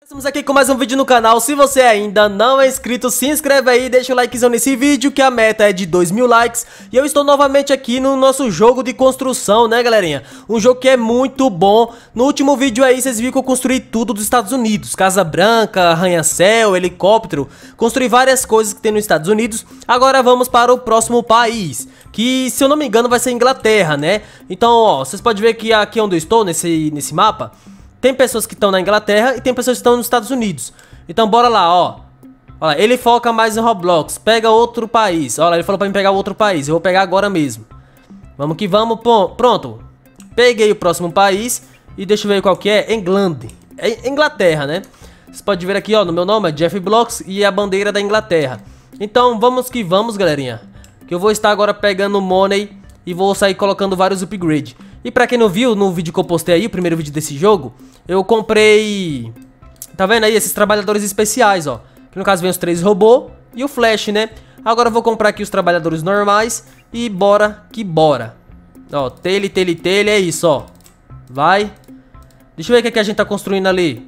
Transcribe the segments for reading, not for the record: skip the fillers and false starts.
Estamos aqui com mais um vídeo no canal. Se você ainda não é inscrito, se inscreve aí, deixa o likezão nesse vídeo, que a meta é de 2.000 likes. E eu estou novamente aqui no nosso jogo de construção, né, galerinha? Um jogo que é muito bom. No último vídeo aí, vocês viram que eu construí tudo dos Estados Unidos. Casa Branca, arranha-céu, helicóptero. Construí várias coisas que tem nos Estados Unidos. Agora vamos para o próximo país, que, se eu não me engano, vai ser Inglaterra, né? Então, ó, vocês podem ver que aqui onde eu estou, nesse mapa, tem pessoas que estão na Inglaterra e tem pessoas que estão nos Estados Unidos. Então bora lá, ó. Olha, ele foca mais em Roblox. Pega outro país. Olha, ele falou pra mim pegar outro país. Eu vou pegar agora mesmo. Vamos que vamos. Pronto. Peguei o próximo país. E deixa eu ver qual que é. England. É Inglaterra, né? Você pode ver aqui, ó, no meu nome é Jeff Blocks e a bandeira da Inglaterra. Então vamos que vamos, galerinha. Que eu vou estar agora pegando money e vou sair colocando vários upgrades. E pra quem não viu, no vídeo que eu postei aí, o primeiro vídeo desse jogo, eu comprei... Tá vendo aí? Esses trabalhadores especiais, ó. Que no caso vem os 3 robôs e o Flash, né? Agora eu vou comprar aqui os trabalhadores normais e bora que bora. Ó, tele, é isso, ó. Vai. Deixa eu ver o que a gente tá construindo ali.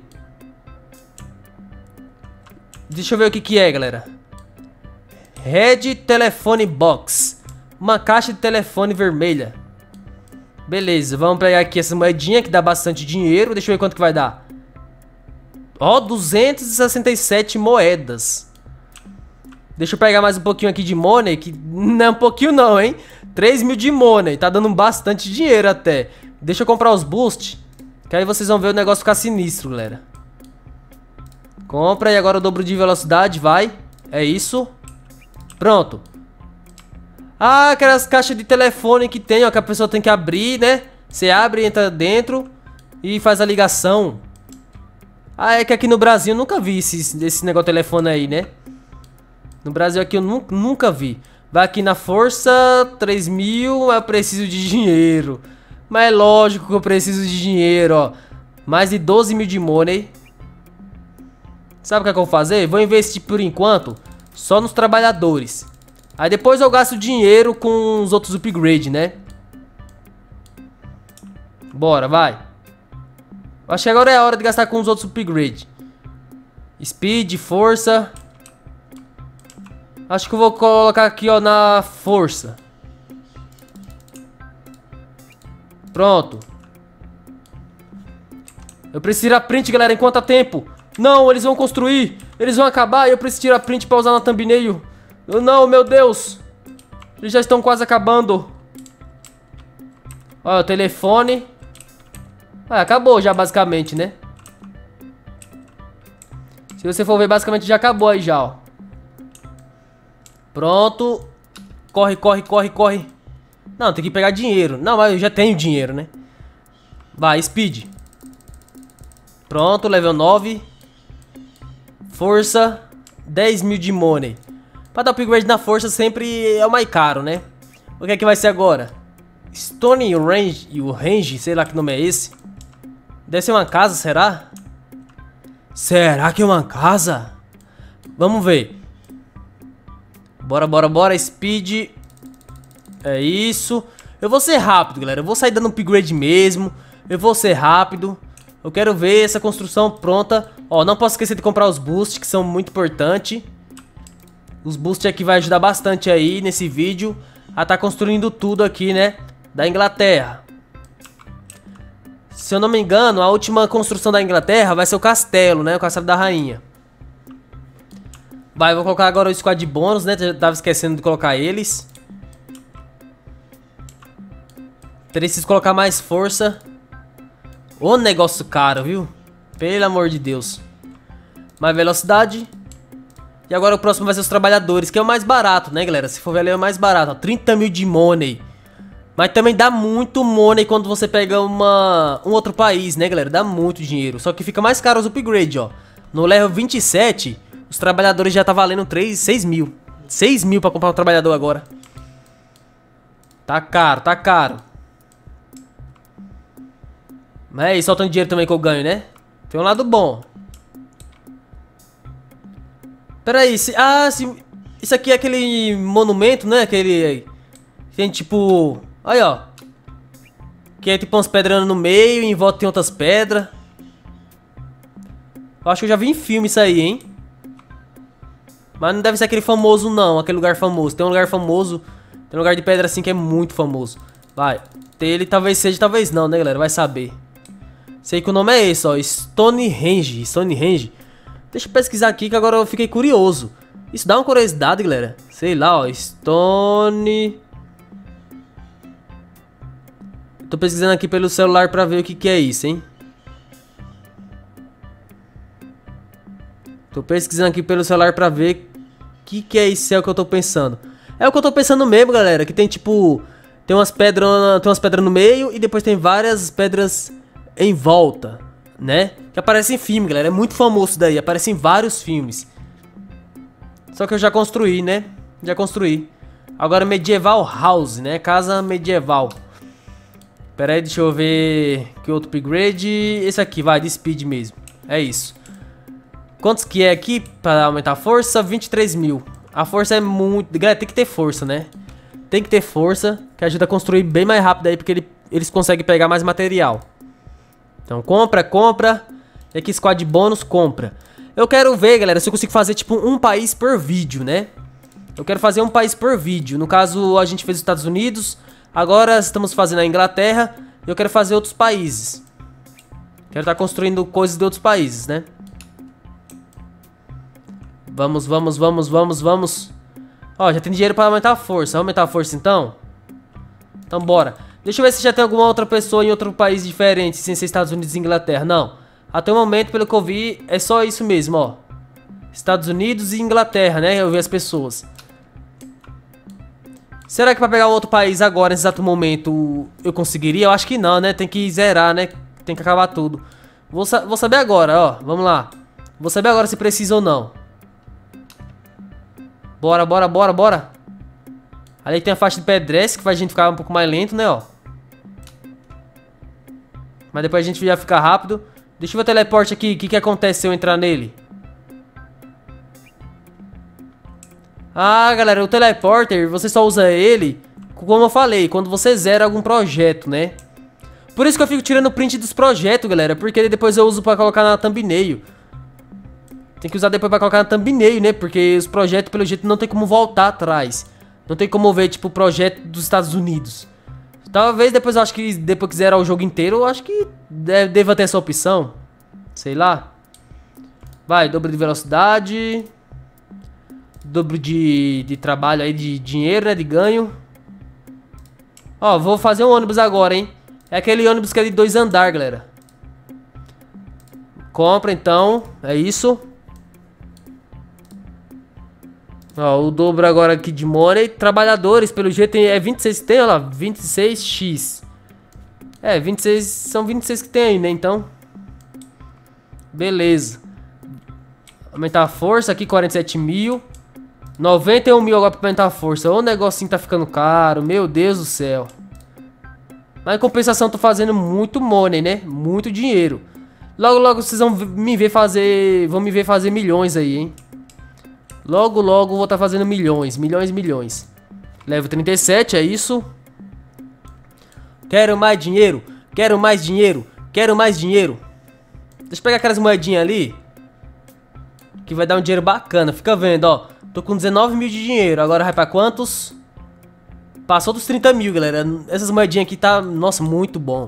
Deixa eu ver o que é, galera. Red Telephone Box. Uma caixa de telefone vermelha. Beleza, vamos pegar aqui essa moedinha que dá bastante dinheiro. Deixa eu ver quanto que vai dar. Ó, 267 moedas. Deixa eu pegar mais um pouquinho aqui de money, que não é um pouquinho não, hein? 3.000 de money, tá dando bastante dinheiro até. Deixa eu comprar os boosts, que aí vocês vão ver o negócio ficar sinistro, galera. Compra e agora o dobro de velocidade, vai. É isso. Pronto. Ah, aquelas caixas de telefone que tem, ó, que a pessoa tem que abrir, né? Você abre, entra dentro e faz a ligação. Ah, é que aqui no Brasil eu nunca vi esse negócio de telefone aí, né? No Brasil aqui eu nunca vi. Vai aqui na força, 3.000, eu preciso de dinheiro. Mas é lógico que eu preciso de dinheiro, ó. Mais de 12.000 de money. Sabe o que é que eu vou fazer? Vou investir por enquanto só nos trabalhadores. Aí depois eu gasto dinheiro com os outros upgrades, né? Bora, vai. Acho que agora é a hora de gastar com os outros upgrades. Speed, força. Acho que eu vou colocar aqui, ó, na força. Pronto. Eu preciso tirar print, galera, enquanto há tempo. Não, eles vão construir. Eles vão acabar e eu preciso tirar print pra usar na thumbnail. Não, meu Deus. Eles já estão quase acabando. Olha o telefone. Ah, acabou já basicamente, né? Se você for ver, basicamente já acabou aí já, ó. Pronto. Corre, corre, corre, corre. Não, tem que pegar dinheiro. Não, mas eu já tenho dinheiro, né? Vai, speed. Pronto, level 9. Força, 10.000 de money. Pra dar upgrade na força sempre é o mais caro, né? O que é que vai ser agora? Stone Range, sei lá que nome é esse. Deve ser uma casa, será? Será que é uma casa? Vamos ver. Bora, bora, bora, speed. É isso. Eu vou ser rápido, galera. Eu vou sair dando upgrade mesmo. Eu vou ser rápido. Eu quero ver essa construção pronta. Ó, não posso esquecer de comprar os boosts, que são muito importantes. Os boosts aqui vai ajudar bastante aí nesse vídeo a tá construindo tudo aqui, né, da Inglaterra. Se eu não me engano, a última construção da Inglaterra vai ser o castelo, né, o castelo da rainha. Vai, vou colocar agora o squad de bônus, né, eu tava esquecendo de colocar eles. Preciso colocar mais força. Ô, negócio caro, viu? Pelo amor de Deus. Mais velocidade. E agora o próximo vai ser os trabalhadores, que é o mais barato, né, galera? Se for ver ali é o mais barato, ó, 30.000 de money. Mas também dá muito money quando você pega um outro país, né, galera? Dá muito dinheiro, só que fica mais caro os upgrades, ó. No level 27, os trabalhadores já tá valendo 6.000. 6.000 pra comprar um trabalhador agora. Tá caro, tá caro. Mas é isso, soltando dinheiro também que eu ganho, né? Tem um lado bom. Pera aí, isso aqui é aquele monumento, né? Aquele... Tem tipo... Aí, ó. Que é tipo umas pedras no meio e em volta tem outras pedras. Eu acho que eu já vi em filme isso aí, hein? Mas não deve ser aquele famoso, não. Aquele lugar famoso. Tem um lugar famoso. Tem um lugar de pedra assim que é muito famoso. Vai. Ele talvez seja, talvez não, né, galera? Vai saber. Sei que o nome é esse, ó. Stonehenge. Stonehenge. Deixa eu pesquisar aqui que agora eu fiquei curioso. Isso dá uma curiosidade, galera. Sei lá, ó. Tô pesquisando aqui pelo celular pra ver o que é isso, hein? Tô pesquisando aqui pelo celular pra ver o que é isso, é o que eu tô pensando. É o que eu tô pensando mesmo, galera. Que tem tipo... Tem umas pedras no meio e depois tem várias pedras em volta, né? Que aparece em filme, galera. É muito famoso isso daí. Aparece em vários filmes. Só que eu já construí, né? Já construí. Agora Medieval House, né? Casa medieval. Pera aí, deixa eu ver... Que outro upgrade... Esse aqui, vai, de speed mesmo. É isso. Quantos que é aqui para aumentar a força? 23 mil. A força é muito... Galera, tem que ter força, né? Tem que ter força, que ajuda a construir bem mais rápido aí, porque eles conseguem pegar mais material. Então, compra. E aqui, squad bônus, compra. Eu quero ver, galera, se eu consigo fazer, tipo, um país por vídeo, né? Eu quero fazer um país por vídeo. No caso, a gente fez os Estados Unidos. Agora, estamos fazendo a Inglaterra. E eu quero fazer outros países. Quero estar construindo coisas de outros países, né? Vamos. Ó, já tem dinheiro pra aumentar a força. Vamos aumentar a força, então? Então, bora. Deixa eu ver se já tem alguma outra pessoa em outro país diferente, sem ser Estados Unidos e Inglaterra. Não. Até o momento, pelo que eu vi, é só isso mesmo, ó. Estados Unidos e Inglaterra, né? Eu vi as pessoas. Será que pra pegar outro país agora, nesse exato momento, eu conseguiria? Eu acho que não, né? Tem que zerar, né? Tem que acabar tudo. Vou saber agora, ó. Vamos lá. Vou saber agora se precisa ou não. Bora. Ali tem a faixa de pedestre que faz a gente ficar um pouco mais lento, né, ó. Mas depois a gente já fica rápido. Deixa eu ver o teleporte aqui. O que acontece se eu entrar nele? Ah, galera, o teleporter, você só usa ele, como eu falei, quando você zera algum projeto, né? Por isso que eu fico tirando print dos projetos, galera, porque depois eu uso pra colocar na thumbnail. Tem que usar depois pra colocar na thumbnail, né? Porque os projetos, pelo jeito, não tem como voltar atrás. Não tem como ver, tipo, o projeto dos Estados Unidos. Talvez depois, eu acho que depois que zerar o jogo inteiro, eu acho que deva ter essa opção. Sei lá. Vai, dobro de velocidade. Dobro de trabalho aí, de dinheiro, né? De ganho. Ó, vou fazer um ônibus agora, hein? É aquele ônibus que é de 2 andares, galera. Compra, então. É isso. Ó, o dobro agora aqui de money. Trabalhadores, pelo jeito, é 26 que tem, olha lá. 26x. É, 26, são 26 que tem aí, né, então. Beleza. Aumentar a força aqui, 47 mil. 91 mil agora pra aumentar a força. O negocinho tá ficando caro, meu Deus do céu. Mas em compensação, tô fazendo muito money, né? Muito dinheiro. Logo vocês vão me ver fazer milhões aí, hein? Logo vou estar fazendo milhões. Level 37, é isso. Quero mais dinheiro. Deixa eu pegar aquelas moedinhas ali, que vai dar um dinheiro bacana. Fica vendo, ó. Tô com 19 mil de dinheiro. Agora vai pra quantos? Passou dos 30 mil, galera. Essas moedinhas aqui tá, nossa, muito bom.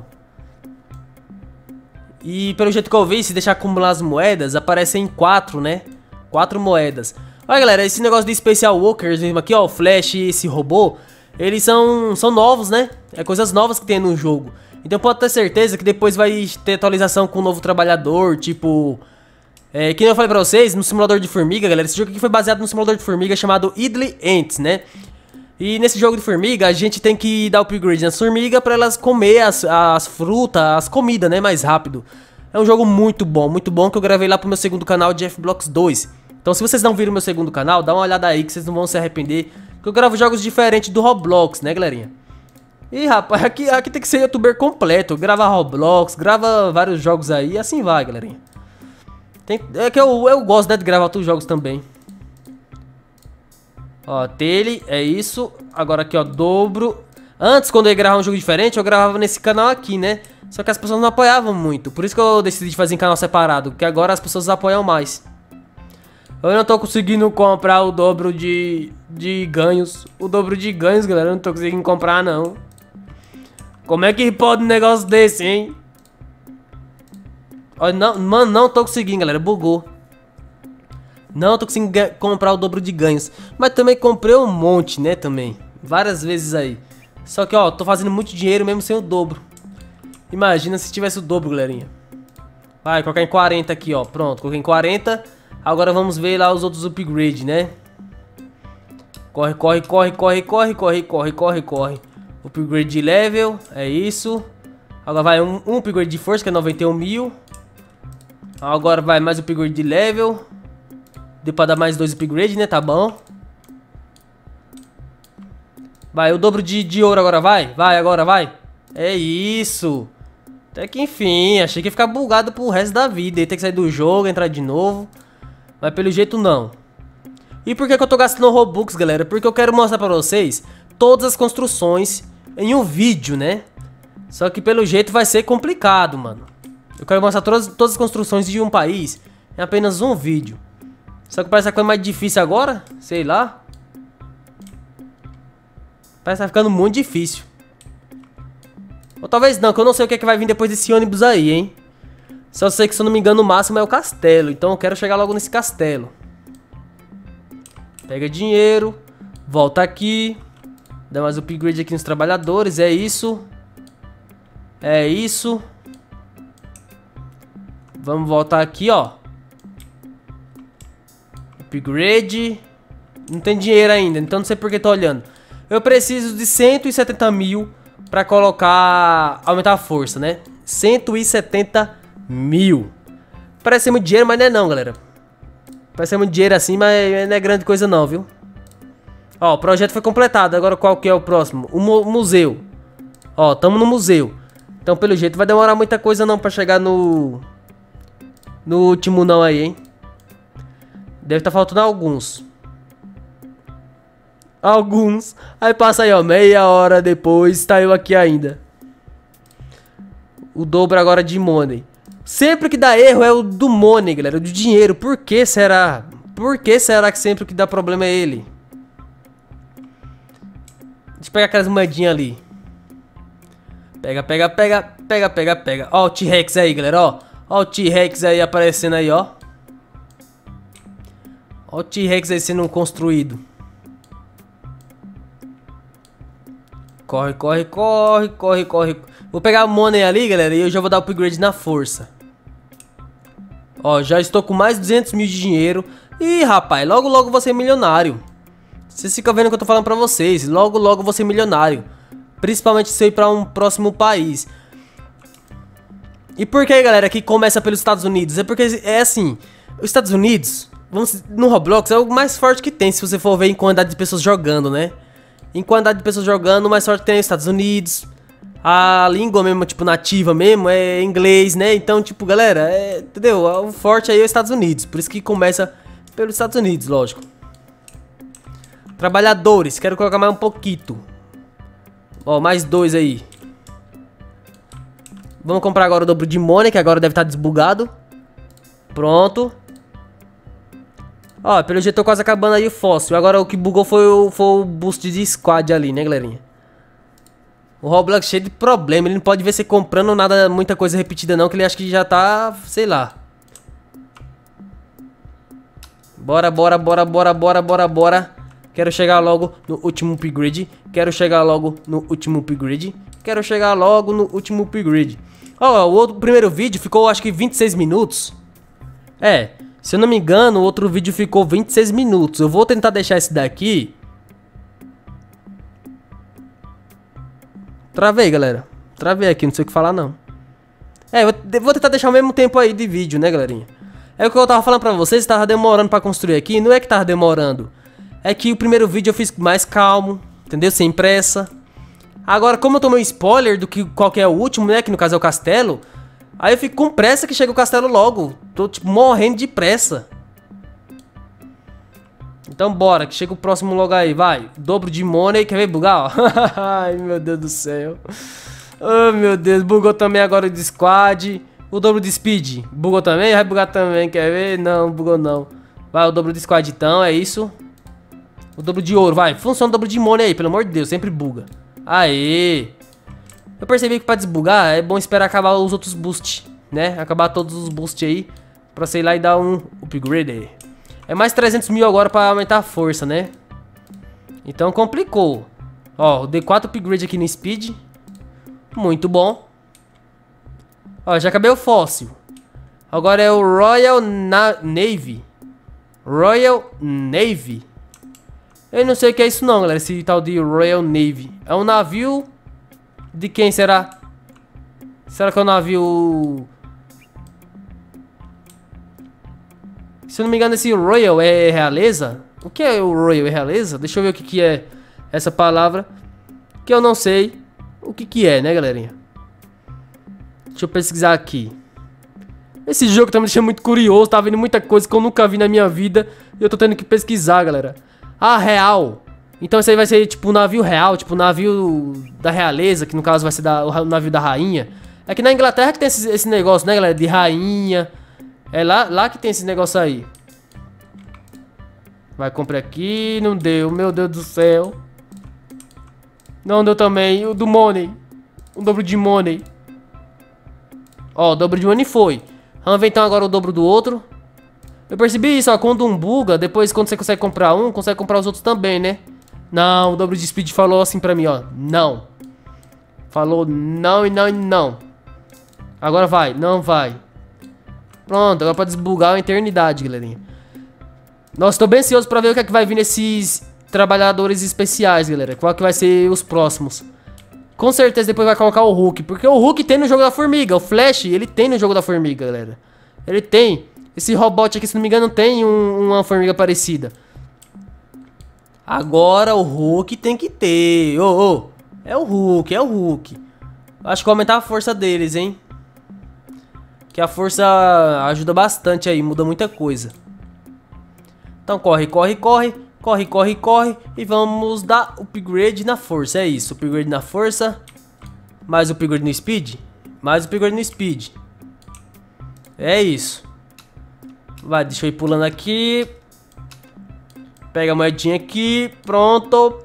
E pelo jeito que eu vi, se deixar acumular as moedas, aparecem 4, né? 4 moedas. Olha, galera, esse negócio de Special Walkers mesmo aqui, ó, o Flash e esse robô, eles são novos, né? É coisas novas que tem no jogo. Então pode ter certeza que depois vai ter atualização com um novo trabalhador, tipo... que nem eu falei pra vocês, no simulador de formiga, galera, esse jogo aqui foi baseado no simulador de formiga chamado Idle Ants, né? E nesse jogo de formiga, a gente tem que dar upgrade nas formigas pra elas comer as frutas, as comidas, né, mais rápido. É um jogo muito bom, que eu gravei lá pro meu segundo canal de F-Blox 2. Então se vocês não viram meu segundo canal, dá uma olhada aí que vocês não vão se arrepender. Que eu gravo jogos diferentes do Roblox, né, galerinha? E rapaz, aqui tem que ser youtuber completo, grava Roblox, grava vários jogos aí e assim vai, galerinha. É que eu gosto, né, de gravar outros jogos também. Ó, tele, é isso. Agora aqui, ó, dobro. Antes, quando eu ia gravar um jogo diferente, eu gravava nesse canal aqui, né? Só que as pessoas não apoiavam muito. Por isso que eu decidi fazer em canal separado. Que agora as pessoas apoiam mais. Eu não tô conseguindo comprar o dobro de ganhos. O dobro de ganhos, galera. Eu não tô conseguindo comprar, não. Como é que pode um negócio desse, hein? Olha, não, mano, não tô conseguindo, galera. Bugou. Não tô conseguindo comprar o dobro de ganhos. Mas também comprei um monte, né, também. Várias vezes aí. Só que, ó, tô fazendo muito dinheiro mesmo sem o dobro. Imagina se tivesse o dobro, galerinha. Vai, colocar em 40 aqui, ó. Pronto, coloquei em 40. Agora vamos ver lá os outros upgrades, né? Corre, corre, corre, corre, corre, corre, corre, corre, corre. Upgrade de level, é isso. Agora vai um upgrade de força, que é 91 mil. Agora vai mais upgrade de level. Deu pra dar mais 2 upgrades, né? Tá bom. Vai, o dobro de ouro agora, vai. Vai, agora, vai. É isso. Até que enfim, achei que ia ficar bugado pro resto da vida. Ia ter que sair do jogo, entrar de novo. Mas pelo jeito não. E por que eu tô gastando Robux, galera? Porque eu quero mostrar pra vocês todas as construções em um vídeo, né? Só que pelo jeito vai ser complicado, mano. Eu quero mostrar todas as construções de um país em apenas um vídeo. Só que parece que é mais difícil agora. Sei lá. Parece que tá ficando muito difícil. Ou talvez não, que eu não sei o que é que vai vir depois desse ônibus aí, hein. Só sei que, se eu não me engano, o máximo é o castelo. Então eu quero chegar logo nesse castelo. Pega dinheiro. Volta aqui. Dá mais upgrade aqui nos trabalhadores. É isso. É isso. Vamos voltar aqui, ó. Upgrade. Não tem dinheiro ainda, então não sei por que tô olhando. Eu preciso de 170 mil pra colocar... aumentar a força, né? 170 mil. Parece ser muito dinheiro, mas não é não, galera. Parece ser muito dinheiro assim, mas não é grande coisa não, viu? Ó, o projeto foi completado. Agora qual que é o próximo? O museu. Ó, tamo no museu. Então pelo jeito vai demorar muita coisa não pra chegar no último não aí, hein? Deve estar faltando alguns. Alguns. Aí passa aí, ó, meia hora depois, tá eu aqui ainda. O dobro agora de money. Sempre que dá erro é o do money, galera, do dinheiro. Por que será? Por que será que sempre que dá problema é ele? Deixa eu pegar aquelas moedinhas ali. Pega, pega, pega, pega, pega, pega. Ó o T-Rex aí, galera, ó. Ó o T-Rex aí aparecendo aí, ó. Ó o T-Rex aí sendo construído. Corre, corre, corre, corre, corre. Vou pegar a money ali, galera, e eu já vou dar upgrade na força. Ó, já estou com mais de 200 mil de dinheiro. Ih, rapaz, logo logo vou ser milionário. Vocês ficam vendo o que eu tô falando pra vocês. Logo logo vou ser milionário. Principalmente se eu ir pra um próximo país. E por que, galera, que começa pelos Estados Unidos? É porque é assim, os Estados Unidos, no Roblox, é o mais forte que tem, se você for ver em quantidade de pessoas jogando, né? Em quantidade de pessoas jogando, o mais forte tem os Estados Unidos. A língua mesmo, tipo, nativa mesmo, é inglês, né? Então, tipo, galera, entendeu? O forte aí é os Estados Unidos. Por isso que começa pelos Estados Unidos, lógico. Trabalhadores, quero colocar mais um pouquinho. Ó, mais 2 aí. Vamos comprar agora o dobro de money, que agora deve estar desbugado. Pronto. Ó, pelo jeito tô quase acabando aí o fóssil. Agora o que bugou foi o boost de squad ali, né, galerinha? O Roblox cheio de problema. Ele não pode ver você comprando nada, muita coisa repetida não, que ele acha que já tá, sei lá. Bora, bora, bora, bora, bora, bora, bora. Quero chegar logo no último upgrade. Quero chegar logo no último upgrade. Quero chegar logo no último upgrade. Ó, o primeiro vídeo ficou acho que 26 minutos. É, se eu não me engano, o outro vídeo ficou 26 minutos. Eu vou tentar deixar esse daqui. Travei, galera. Travei aqui, não sei o que falar não. É, eu vou tentar deixar o mesmo tempo aí de vídeo, né, galerinha? É o que eu tava falando pra vocês, tava demorando pra construir aqui. Não é que tava demorando. É que o primeiro vídeo eu fiz mais calmo, entendeu? Sem pressa. Agora, como eu tomei um spoiler do que qual que é o último, né? Que no caso é o castelo. Aí eu fico com pressa que chega o castelo logo. Tô, tipo, morrendo de pressa. Então bora, que chega o próximo logo aí, vai. Dobro de money, quer ver bugar, ó? Ai, meu Deus do céu. Oh, meu Deus, bugou também agora o de squad. O dobro de speed, bugou também? Vai bugar também, quer ver? Não, bugou não. Vai, o dobro de squad então, é isso. O dobro de ouro, vai. Funciona o dobro de money aí, pelo amor de Deus, sempre buga. Aê. Eu percebi que pra desbugar é bom esperar acabar os outros boosts, né? Acabar todos os boosts aí, pra você ir lá e dar um upgrade aí. É mais 300 mil agora pra aumentar a força, né? Então complicou. Ó, dei 4 upgrade aqui no speed. Muito bom. Ó, já acabei o fóssil. Agora é o Royal Navy. Royal Navy. Eu não sei o que é isso não, galera. Esse tal de Royal Navy. É um navio... De quem será? Será que é um navio... Se eu não me engano, esse Royal é realeza? O que é o Royal? É realeza? Deixa eu ver o que que é essa palavra. Que eu não sei o que que é, né, galerinha? Deixa eu pesquisar aqui. Esse jogo tá me deixando muito curioso. Tá vendo muita coisa que eu nunca vi na minha vida. E eu tô tendo que pesquisar, galera. Ah, real. Então esse aí vai ser tipo um navio real. Tipo um navio da realeza. Que no caso vai ser o navio da rainha. É que na Inglaterra que tem esse negócio, né, galera? De rainha. É lá que tem esse negócio aí. Vai, comprar aqui. Não deu, meu Deus do céu. Não deu também. O do money. O dobro de money. Ó, o dobro de money foi. Vamos ver então agora o dobro do outro. Eu percebi isso, ó. Quando um buga, depois quando você consegue comprar um, consegue comprar os outros também, né? Não, o dobro de speed falou assim pra mim, ó. Não. Falou não e não e não. Agora vai, não vai. Pronto, agora pra desbugar uma eternidade, galerinha. Nossa, tô bem ansioso pra ver o que é que vai vir nesses trabalhadores especiais, galera. Qual que vai ser os próximos. Com certeza depois vai colocar o Hulk. Porque o Hulk tem no jogo da formiga. O Flash, ele tem no jogo da formiga, galera. Ele tem. Esse robot aqui, se não me engano, tem uma formiga parecida. Agora o Hulk tem que ter. Ô, é o Hulk, é o Hulk. Acho que vai aumentar a força deles, hein? Que a força ajuda bastante aí, muda muita coisa. Então corre, corre, corre. Corre, corre, corre. E vamos dar upgrade na força. É isso, upgrade na força. Mais upgrade no speed. Mais upgrade no speed. É isso. Vai, deixa eu ir pulando aqui. Pega a moedinha aqui. Pronto.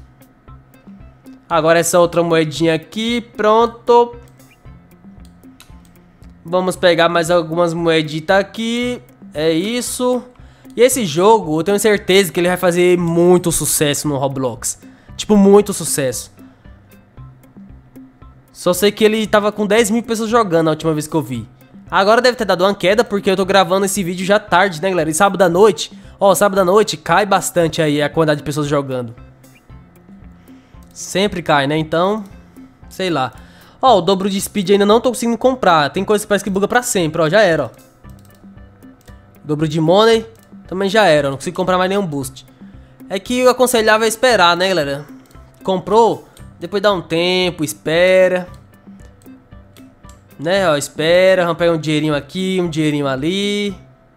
Agora essa outra moedinha aqui. Pronto. Vamos pegar mais algumas moeditas aqui. É isso. E esse jogo, eu tenho certeza que ele vai fazer muito sucesso no Roblox. Tipo, muito sucesso. Só sei que ele tava com 10 mil pessoas jogando a última vez que eu vi. Agora deve ter dado uma queda, porque eu tô gravando esse vídeo já tarde, né, galera? E sábado à noite, ó, sábado à noite cai bastante aí a quantidade de pessoas jogando. Sempre cai, né? Então, sei lá. Ó, o dobro de speed ainda não tô conseguindo comprar. Tem coisa que parece que buga pra sempre, ó, já era, ó. Dobro de money. Também já era, não consigo comprar mais nenhum boost. É que o aconselhável é esperar, né, galera? Comprou, depois dá um tempo, espera. Né, ó, espera. Vamos pegar um dinheirinho aqui, um dinheirinho ali.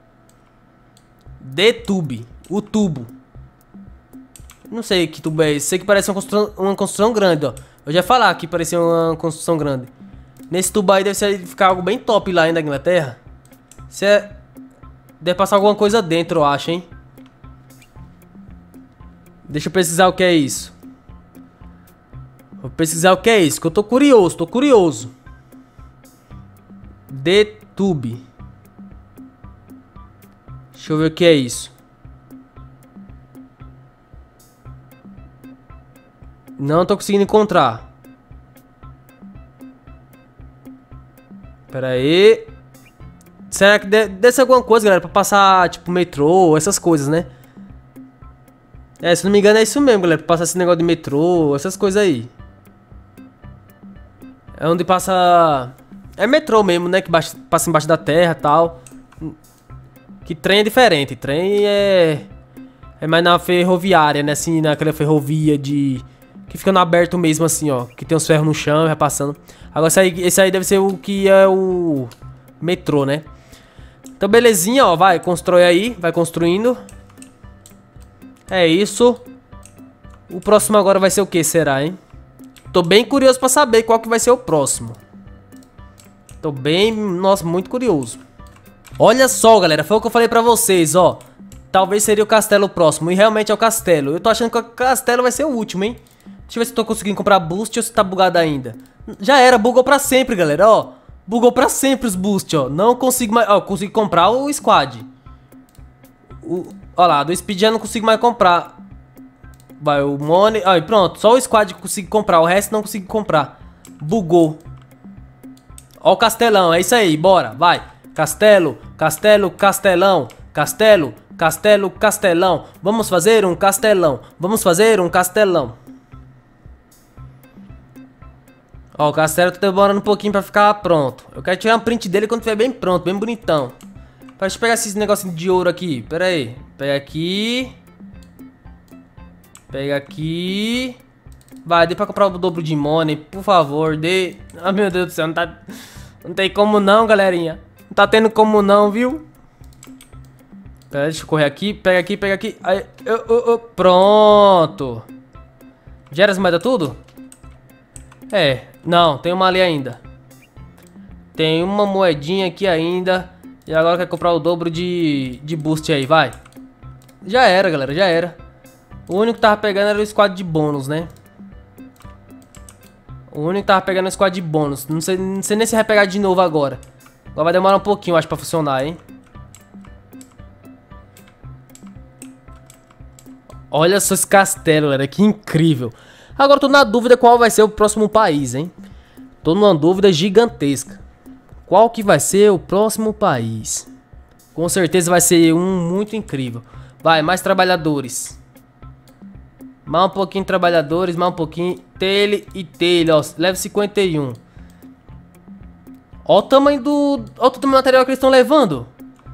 D-Tube, o tubo. Não sei que tubo é esse, sei que parece uma construção grande, ó. Eu já ia falar que parecia uma construção grande. Nesse tubo aí deve ficar algo bem top lá ainda na Inglaterra. Se é... Deve passar alguma coisa dentro, eu acho, hein? Deixa eu pesquisar o que é isso. Vou pesquisar o que é isso, que eu tô curioso, tô curioso. D-Tube. Deixa eu ver o que é isso. Não tô conseguindo encontrar. Pera aí. Será que deve ser alguma coisa, galera, pra passar, tipo, metrô, essas coisas, né? É, se não me engano é isso mesmo, galera, pra passar esse negócio de metrô, essas coisas aí. É onde passa... É metrô mesmo, né, que passa embaixo da terra e tal. Que trem é diferente, trem é mais na ferroviária, né, assim, naquela ferrovia de... Que fica no aberto mesmo, assim, ó, que tem os ferros no chão e vai passando. Agora esse aí deve ser o que é o metrô, né? Então belezinha, ó, vai, constrói aí, vai construindo. É isso. O próximo agora vai ser o que, será, hein? Tô bem curioso pra saber qual que vai ser o próximo. Tô bem, nossa, muito curioso. Olha só, galera, foi o que eu falei pra vocês, ó. Talvez seria o castelo próximo, e realmente é o castelo. Eu tô achando que o castelo vai ser o último, hein. Deixa eu ver se eu tô conseguindo comprar boost ou se tá bugado ainda. Já era, bugou pra sempre, galera, ó. Bugou pra sempre os boosts, ó. Não consigo mais, ó, consigo comprar o squad. Ó lá, do speed já não consigo mais comprar. Vai, o money, ó, e pronto. Só o squad que consigo comprar, o resto não consigo comprar. Bugou. Ó o castelão, é isso aí, bora, vai. Castelo, castelo, castelão. Castelo, castelo, castelão. Vamos fazer um castelão. Vamos fazer um castelão. Ó, o castelo tá demorando um pouquinho pra ficar pronto. Eu quero tirar um print dele quando estiver bem pronto, bem bonitão. Deixa eu pegar esses negocinhos de ouro aqui. Pera aí. Pega aqui. Pega aqui. Vai, dê pra comprar o dobro de money, por favor, dê. Ah, meu Deus do céu, não tá... Não tem como não, galerinha. Não tá tendo como não, viu? Pera, deixa eu correr aqui. Pega aqui, pega aqui. Aí, pronto. Gera as moedas tudo? É, não, tem uma ali ainda. Tem uma moedinha aqui ainda. E agora quer comprar o dobro de boost aí, vai. Já era, galera, já era. O único que tava pegando era o squad de bônus, né? O único que tava pegando é o squad de bônus. Não sei nem se vai pegar de novo agora. Agora vai demorar um pouquinho, acho, pra funcionar, hein? Olha só esse castelo, galera, que incrível. Agora eu tô na dúvida qual vai ser o próximo país, hein? Tô numa dúvida gigantesca. Qual que vai ser o próximo país? Com certeza vai ser um muito incrível. Vai, mais trabalhadores. Mais um pouquinho de trabalhadores, mais um pouquinho. Tele e tele, ó. Level 51. Ó o tamanho do... Ó o tamanho do material que eles estão levando.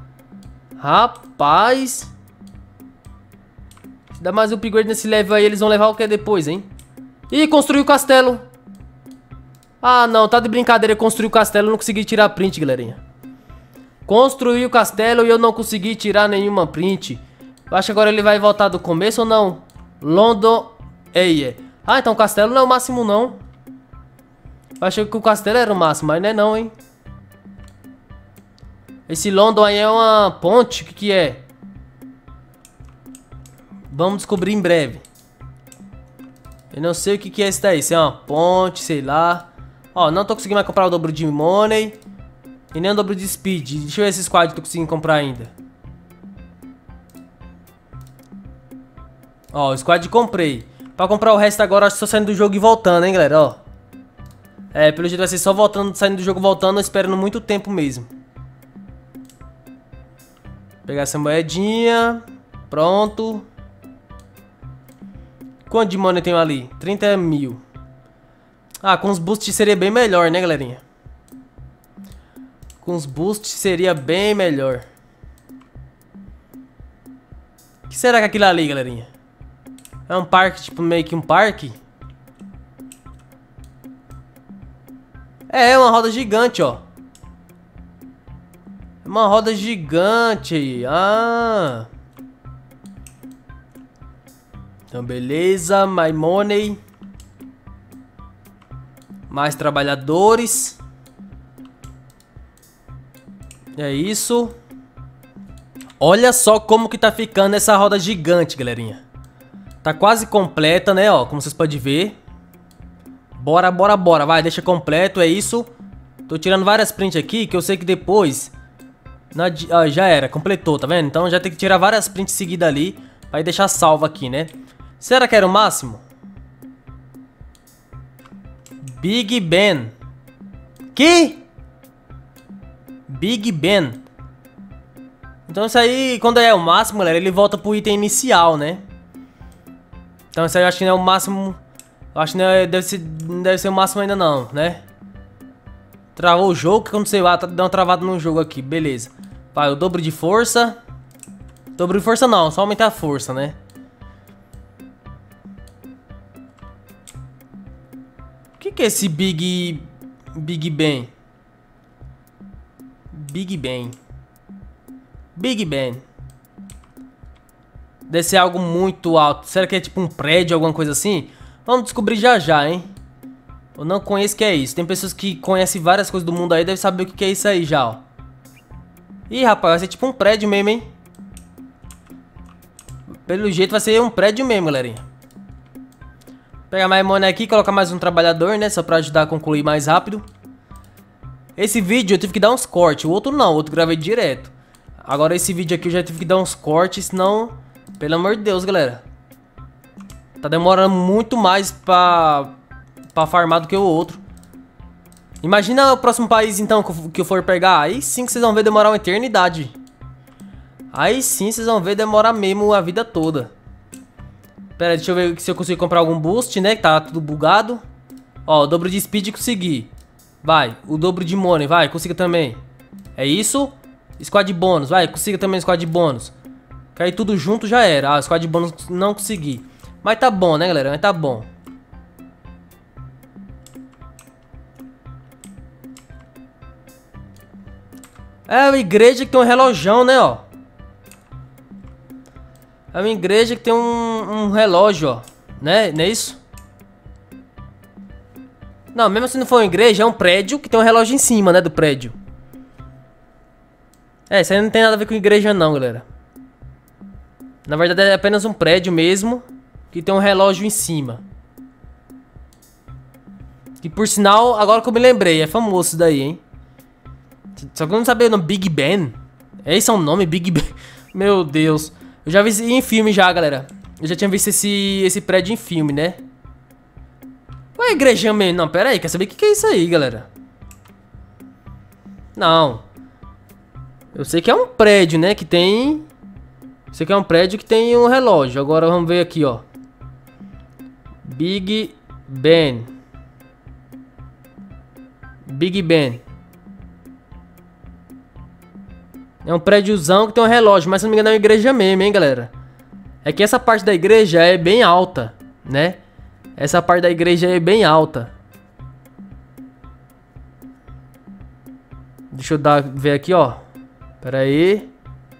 Rapaz. Se dá mais um upgrade nesse level aí, eles vão levar o que depois, hein? Ih, construiu o castelo. Ah, não, tá de brincadeira. Construiu o castelo, eu não consegui tirar print, galerinha. Construiu o castelo e eu não consegui tirar nenhuma print. Eu acho que agora ele vai voltar do começo ou não? London Air. Ah, então o castelo não é o máximo, não. Eu achei que o castelo era o máximo, mas não é não, hein? Esse London aí é uma ponte, o que que é? Vamos descobrir em breve. Eu não sei o que que é esse daí. Se é uma ponte, sei lá. Ó, não tô conseguindo mais comprar o dobro de money. E nem o dobro de speed. Deixa eu ver esse squad que eu tô conseguindo comprar ainda. Ó, o squad comprei. Pra comprar o resto agora, acho que tô saindo do jogo e voltando, hein, galera, ó. É, pelo jeito vai ser só voltando, saindo do jogo e voltando, esperando muito tempo mesmo. Pegar essa moedinha. Pronto. Quanto de money eu tenho ali? 30 mil. Ah, com os boosts seria bem melhor, né, galerinha? Com os boosts seria bem melhor. O que será que é aquilo ali, galerinha? É um parque, tipo, meio que um parque? É uma roda gigante, ó. É uma roda gigante. Ah. Então, beleza. My money. Mais trabalhadores. É isso. Olha só como que tá ficando essa roda gigante, galerinha. Tá quase completa, né, ó, como vocês podem ver. Bora, bora, bora, vai, deixa completo, é isso. Tô tirando várias prints aqui, que eu sei que depois... já era, completou, tá vendo? Então já tem que tirar várias prints seguidas ali, pra deixar salvo aqui, né? Será que era o máximo? Big Ben. Que? Big Ben. Então isso aí, quando é o máximo, galera, ele volta pro item inicial, né? Então isso aí eu acho que não é o máximo. Eu acho que não, não deve ser o máximo ainda não, né? Travou o jogo, o que aconteceu? Ah, deu uma travada no jogo aqui, beleza. Vai, o dobro de força. Dobro de força não, só aumentar a força, né? O que é esse Big Ben? Big Ben. Big Ben. Deve ser algo muito alto. Será que é tipo um prédio, alguma coisa assim? Vamos descobrir já já, hein? Eu não conheço o que é isso. Tem pessoas que conhecem várias coisas do mundo aí, devem saber o que é isso aí já, ó. Ih, rapaz, vai ser tipo um prédio mesmo, hein? Pelo jeito vai ser um prédio mesmo, galerinha. Pegar mais money aqui, colocar mais um trabalhador, né? Só pra ajudar a concluir mais rápido. Esse vídeo eu tive que dar uns cortes. O outro não, o outro gravei direto. Agora esse vídeo aqui eu já tive que dar uns cortes, senão... Pelo amor de Deus, galera. Tá demorando muito mais pra farmar do que o outro. Imagina o próximo país, então, que eu for pegar. Aí sim que vocês vão ver demorar uma eternidade. Aí sim vocês vão ver demorar mesmo a vida toda. Pera aí, deixa eu ver se eu consigo comprar algum boost, né? Que tá tudo bugado. Ó, o dobro de speed consegui. Vai, o dobro de money, vai, consiga também. É isso? Squad bônus, vai, consiga também squad bônus. Cair tudo junto já era. Ah, squad bônus não consegui. Mas tá bom, né, galera? Mas tá bom. É uma igreja que tem um relógio, né, ó. É uma igreja que tem um relógio, ó. Né? Não é isso? Não, mesmo se não for uma igreja, é um prédio que tem um relógio em cima, né, do prédio. É, isso aí não tem nada a ver com igreja não, galera. Na verdade é apenas um prédio mesmo, que tem um relógio em cima. Que por sinal, agora que eu me lembrei, é famoso isso daí, hein. Só que eu não sabia o nome, Big Ben. Esse é o nome, Big Ben. Meu Deus. Eu já vi isso em filme já, galera. Eu já tinha visto esse prédio em filme, né. Qual é a igreja mesmo? Não, pera aí, quer saber o que é isso aí, galera? Não. Eu sei que é um prédio, né, que tem... Eu sei que é um prédio que tem um relógio. Agora vamos ver aqui, ó. Big Ben. Big Ben. É um prédiozão que tem um relógio, mas se não me engano é uma igreja mesmo, hein, galera. É que essa parte da igreja é bem alta, né? Essa parte da igreja é bem alta. Deixa eu ver aqui, ó. Pera aí.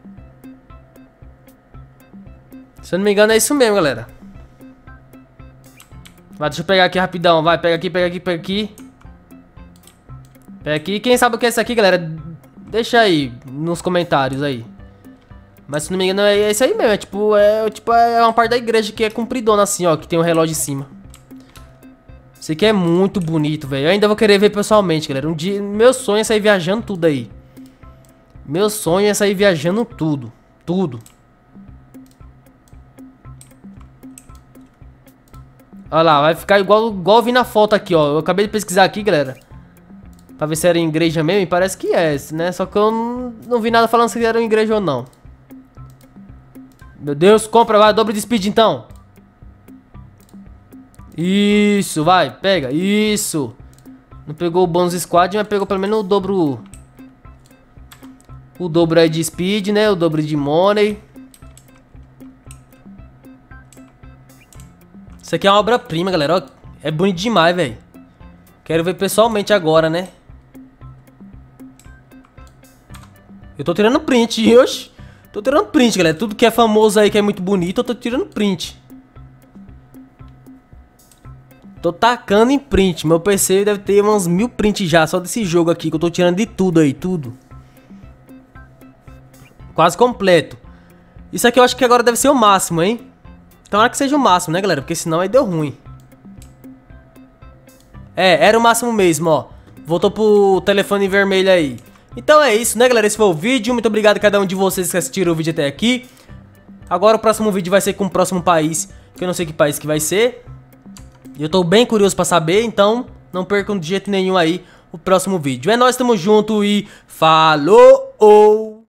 Se eu não me engano é isso mesmo, galera. Vai, deixa eu pegar aqui rapidão. Vai, pega aqui, pega aqui, pega aqui. Pega aqui. Quem sabe o que é isso aqui, galera? Deixa aí nos comentários aí. Mas se não me engano é isso aí mesmo. É uma parte da igreja que é compridona assim, ó. Que tem um relógio em cima. Isso aqui é muito bonito, velho. Eu ainda vou querer ver pessoalmente, galera. Um dia, meu sonho é sair viajando tudo aí. Meu sonho é sair viajando tudo. Tudo. Olha lá, vai ficar igual eu vi na foto aqui, ó. Eu acabei de pesquisar aqui, galera. Pra ver se era igreja mesmo. E parece que é, né? Só que eu não vi nada falando se era uma igreja ou não. Meu Deus, compra, vai. Dobro de speed, então. Isso, vai, pega. Isso. Não pegou o bônus squad, mas pegou pelo menos o dobro. O dobro aí de speed, né? O dobro de money. Isso aqui é uma obra-prima, galera. Ó, é bonito demais, velho. Quero ver pessoalmente agora, né? Eu tô tirando print, oxi. Tô tirando print, galera. Tudo que é famoso aí, que é muito bonito, eu tô tirando print. Tô tacando em print. Meu PC deve ter uns 1000 prints já, só desse jogo aqui, que eu tô tirando de tudo aí, tudo. Quase completo. Isso aqui eu acho que agora deve ser o máximo, hein? Tomara que seja o máximo, né, galera? Porque senão aí deu ruim. É, era o máximo mesmo, ó. Voltou pro telefone vermelho aí. Então é isso, né, galera? Esse foi o vídeo. Muito obrigado a cada um de vocês que assistiram o vídeo até aqui. Agora o próximo vídeo vai ser com o próximo país, que eu não sei que país que vai ser. E eu tô bem curioso pra saber, então não percam de jeito nenhum aí o próximo vídeo. É nóis, tamo junto e falou!